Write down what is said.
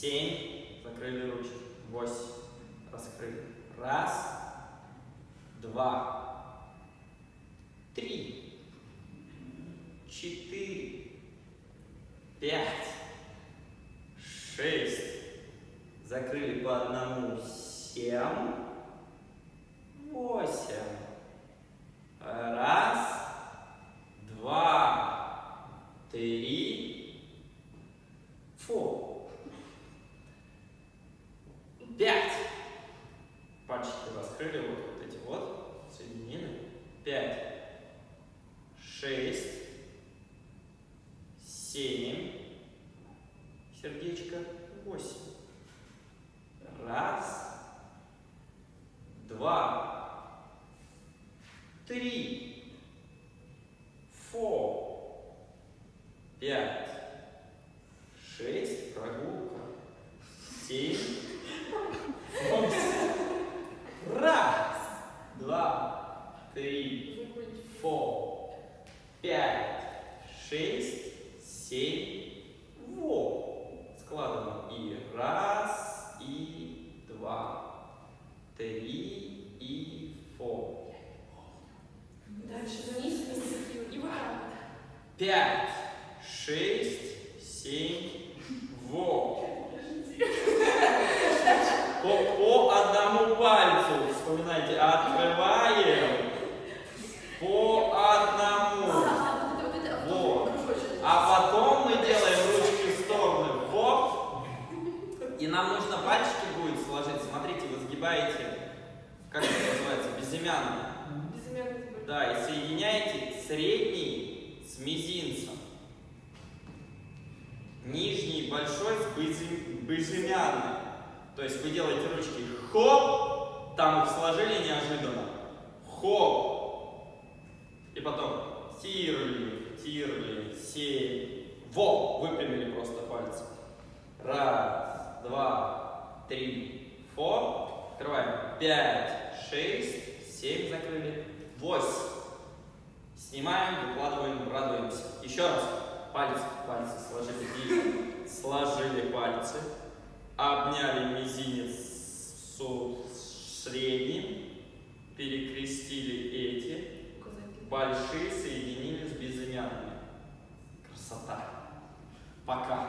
7. Закрыли ручки. 8. Раскрыли. 1, 2, 3, 4, 5, 6. Закрыли по одному. 7, 8. 1, 2, 3, 4. 5. Пальчики раскрыли, вот эти вот, соединили. 5, 6, 7, сердечко, 8. 1, 2, 3, 4, 5, 6, прогулка, 7, 8. 1, 2, 3, 4, 5, 6, 7, 8. Складываем. И 1, и 2, 3, и 4. Дальше вниз и вот так. 5, 6, 7, 8. По одному пальцу. Вспоминайте. Открываем. По одному. Вот. А потом мы делаем ручки в стороны. Хоп. И нам нужно пальчики будет сложить. Смотрите, вы сгибаете, как это называется, безымянный. Да, и соединяете средний с мизинцем. Нижний большой с безымянным. То есть вы делаете ручки хоп, там их сложили неожиданно. Хоп. И потом тирли, тирли, 7. Во, выпрямили просто пальцы. 1, 2, 3, 4. Открываем. 5, 6, 7 закрыли. 8. Снимаем, выкладываем, радуемся. Еще раз. Пальцы, пальцы сложили. И сложили пальцы. Обняли мизинец с средним. Перекрестили эти. Большие соединили с безымянными. Красота. Пока.